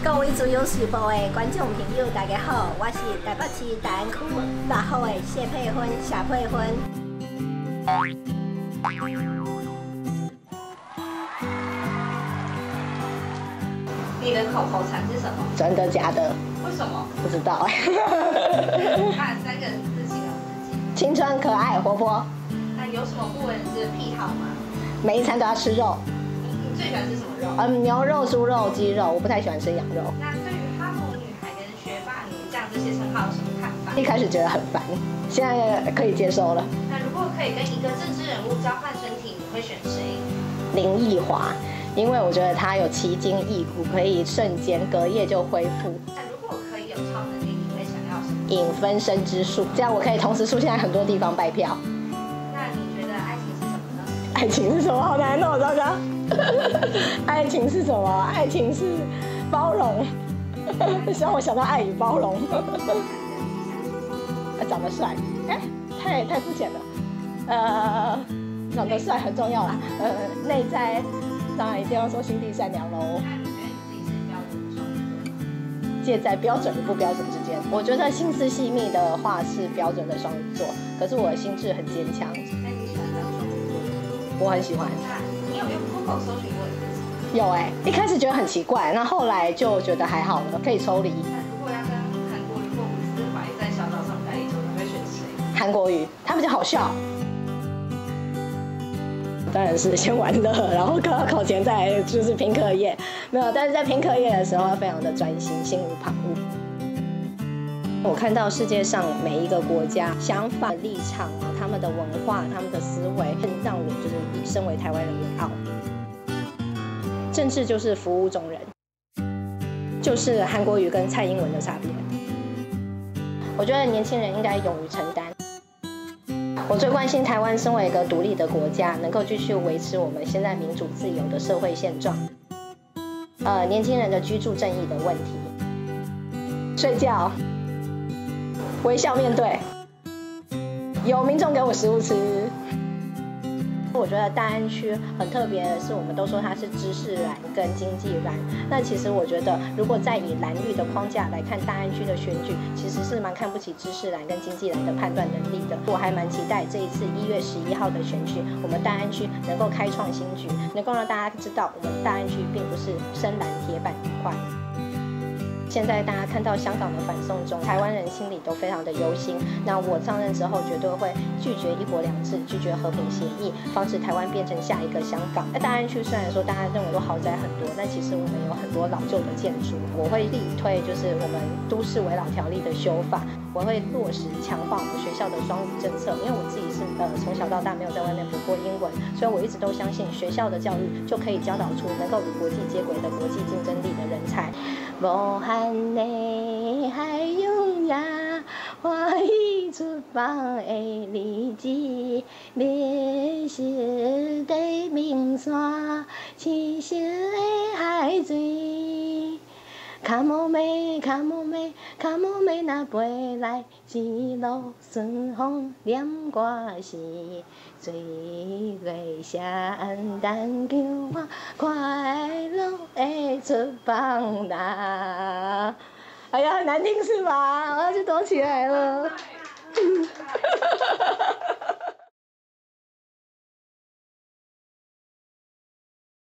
各位自由时报的观众朋友，大家好，我是台北市大安区6号的谢佩芬，夏佩芬。 你的口禅是什么？ 真的假的？ 为什么？ 不知道哎。 看3个字形容自己。 青春、可爱、活泼。 那有什么不为人知的癖好吗？ 每一餐都要吃肉。 你最喜欢吃什么肉？ 牛肉、猪肉、鸡肉，我不太喜欢吃羊肉。 那对于哈佛女孩跟学霸女将这些称号有什么看法？ 一开始觉得很烦，现在可以接受了。 那如果可以跟一个政治人物交换身体，你会选谁？ 林奕华，因为我觉得他有奇筋异骨，可以瞬间隔夜就恢复。 那如果可以有超能力，你会想要什么？ 影分身之术，这样我可以同时出现在很多地方拜票。 那你觉得爱情是什么呢？ 爱情是什么？好难哦，糟糕。爱情是什么？爱情是包容，让我想到爱与包容。长得帅，太肤浅了。长得帅很重要啦。内在当然一定要说心地善良喽。 那你觉得你自己是标准的双鱼座吗？ 介在标准与不标准之间，我觉得心思细密的话是标准的双鱼座，可是我的心智很坚强。 那你喜欢当双鱼座的？ 我很喜欢。 那你有用 Google 搜寻过你自己？ 有一开始觉得很奇怪，那后来就觉得还好了，可以抽离。 那如果要跟韩国瑜或伍思怀在小岛上待一周，你会选谁？ 韩国瑜，他比较好笑。当然是先玩乐，然后考前再就是拼课业，没有。但是在拼课业的时候，要非常的专心，心无旁骛。我看到世界上每一个国家想法、立场啊，他们的文化、他们的思维，更让我就是以身为台湾人为傲。政治就是服务中人，就是韩国瑜跟蔡英文的差别。我觉得年轻人应该勇于承担。我最关心台湾身为一个独立的国家，能够继续维持我们现在民主自由的社会现状。年轻人的居住正义的问题。睡觉，微笑面对，有民众给我食物吃。我觉得大安区很特别的是，我们都说它是知识蓝跟经济蓝。那其实我觉得，如果再以蓝绿的框架来看大安区的选举，其实是蛮看不起知识蓝跟经济蓝的判断能力的。我还蛮期待这一次1月11号的选举，我们大安区能够开创新局，能够让大家知道，我们大安区并不是深蓝铁板一块。现在大家看到香港的反送中，台湾人心里都非常的忧心。那我上任之后绝对会拒绝1国2制，拒绝和平协议，防止台湾变成下一个香港。那大安区虽然说大家认为都豪宅很多，但其实我们有很多老旧的建筑。我会力推就是我们都市危老条例的修法，我会落实强化我们学校的双语政策。因为我自己是从小到大没有在外面读过英文，所以我一直都相信学校的教育就可以教导出能够与国际接轨的国际竞争力的人才。无限的海洋呀，欢喜出放的日子，迷失的明山，青色的海水。卡莫美，卡莫美，卡莫美那飞来，一路顺风念歌词，水月闪但叫我快乐的出放啦！哎呀，很难听是吧？我要去躲起来了。